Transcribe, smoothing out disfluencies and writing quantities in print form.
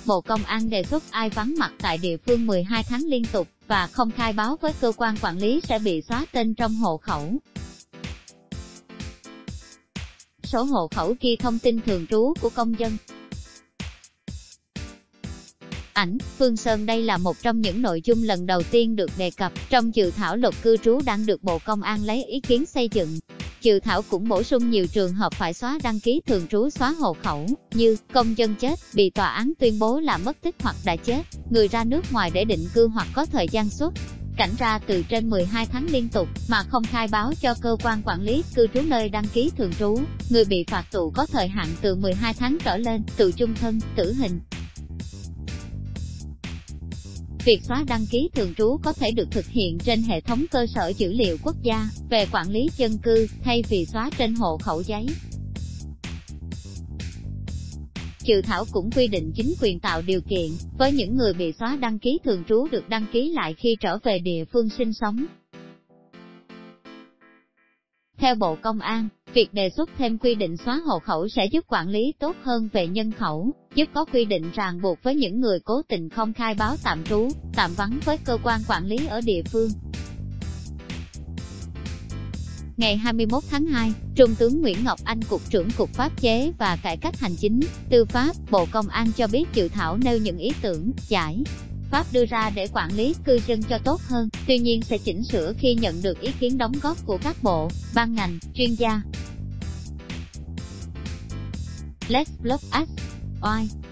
Bộ Công an đề xuất ai vắng mặt tại địa phương 12 tháng liên tục và không khai báo với cơ quan quản lý sẽ bị xóa tên trong hộ khẩu. Sổ hộ khẩu ghi thông tin thường trú của công dân. Ảnh, Phương Sơn. Đây là một trong những nội dung lần đầu tiên được đề cập trong dự thảo luật cư trú đang được Bộ Công an lấy ý kiến xây dựng. Dự thảo cũng bổ sung nhiều trường hợp phải xóa đăng ký thường trú, xóa hộ khẩu, như công dân chết, bị tòa án tuyên bố là mất tích hoặc đã chết, người ra nước ngoài để định cư hoặc có thời gian xuất cảnh ra từ trên 12 tháng liên tục mà không khai báo cho cơ quan quản lý cư trú nơi đăng ký thường trú, người bị phạt tù có thời hạn từ 12 tháng trở lên, tù chung thân, tử hình. Việc xóa đăng ký thường trú có thể được thực hiện trên hệ thống cơ sở dữ liệu quốc gia về quản lý dân cư, thay vì xóa trên hộ khẩu giấy. Dự thảo cũng quy định chính quyền tạo điều kiện với những người bị xóa đăng ký thường trú được đăng ký lại khi trở về địa phương sinh sống. Theo Bộ Công an, việc đề xuất thêm quy định xóa hộ khẩu sẽ giúp quản lý tốt hơn về nhân khẩu, giúp có quy định ràng buộc với những người cố tình không khai báo tạm trú, tạm vắng với cơ quan quản lý ở địa phương. Ngày 21 tháng 2, Trung tướng Nguyễn Ngọc Anh, Cục trưởng Cục Pháp chế và Cải cách Hành chính, Tư pháp, Bộ Công an cho biết dự thảo nêu những ý tưởng, giải pháp đưa ra để quản lý cư dân cho tốt hơn, tuy nhiên sẽ chỉnh sửa khi nhận được ý kiến đóng góp của các bộ, ban ngành, chuyên gia. Let's Block Us. Oai.